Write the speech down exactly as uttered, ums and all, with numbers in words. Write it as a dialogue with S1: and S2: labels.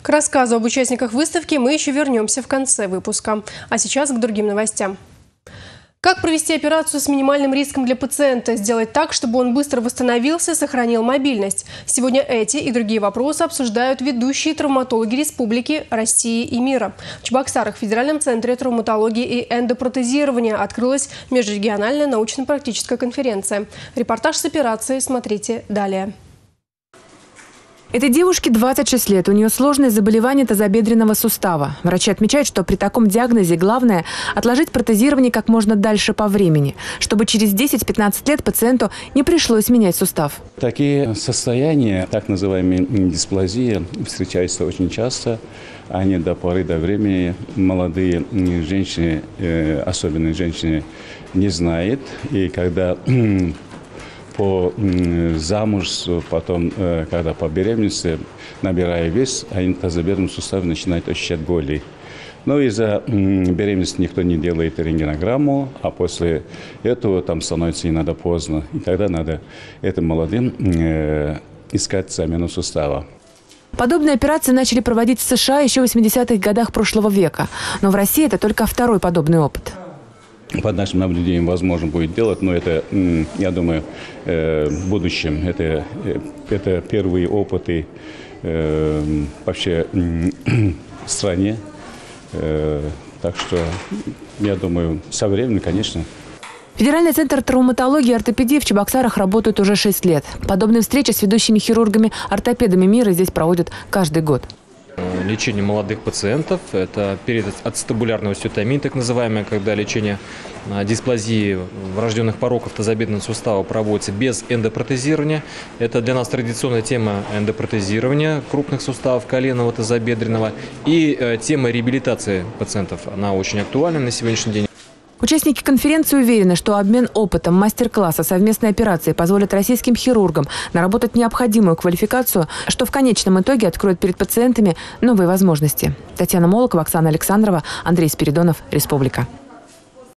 S1: К рассказу об участниках выставки мы еще вернемся в конце выпуска. А сейчас к другим новостям. Как провести операцию с минимальным риском для пациента? Сделать так, чтобы он быстро восстановился и сохранил мобильность. Сегодня эти и другие вопросы обсуждают ведущие травматологи республики, России и мира. В Чебоксарах в Федеральном центре травматологии и эндопротезирования открылась межрегиональная научно-практическая конференция. Репортаж с операцией смотрите далее.
S2: Этой девушке двадцать шесть лет. У нее сложное заболевание тазобедренного сустава. Врачи отмечают, что при таком диагнозе главное – отложить протезирование как можно дальше по времени, чтобы через десять-пятнадцать лет пациенту не пришлось менять сустав.
S3: Такие состояния, так называемые дисплазии, встречаются очень часто. Они до поры до времени молодые женщины, особенно женщины, не знают. И когда по замужеству, потом, когда по беременности, набирая вес, они тазобедренный сустав начинают ощущать боли. Но из-за беременности никто не делает рентгенограмму, а после этого там становится и надо поздно. И тогда надо этим молодым э, искать замену сустава.
S2: Подобные операции начали проводить в США еще в восьмидесятых годах прошлого века. Но в России это только второй подобный опыт.
S3: Под нашим наблюдением возможно будет делать, но это, я думаю, в будущем. Это, это первые опыты вообще в стране. Так что, я думаю, со временем, конечно.
S2: Федеральный центр травматологии и ортопедии в Чебоксарах работает уже шесть лет. Подобные встречи с ведущими хирургами-ортопедами мира здесь проводят каждый год.
S4: Лечение молодых пациентов – это период ацетабулярной остеотомии, так называемая, когда лечение дисплазии врожденных пороков тазобедренного сустава проводится без эндопротезирования. Это для нас традиционная тема эндопротезирования крупных суставов коленного, тазобедренного. И тема реабилитации пациентов, она очень актуальна на сегодняшний день.
S2: Участники конференции уверены, что обмен опытом, мастер-классы, совместные операции позволят российским хирургам наработать необходимую квалификацию, что в конечном итоге откроет перед пациентами новые возможности. Татьяна Молокова, Оксана Александрова, Андрей Спиридонов, Республика.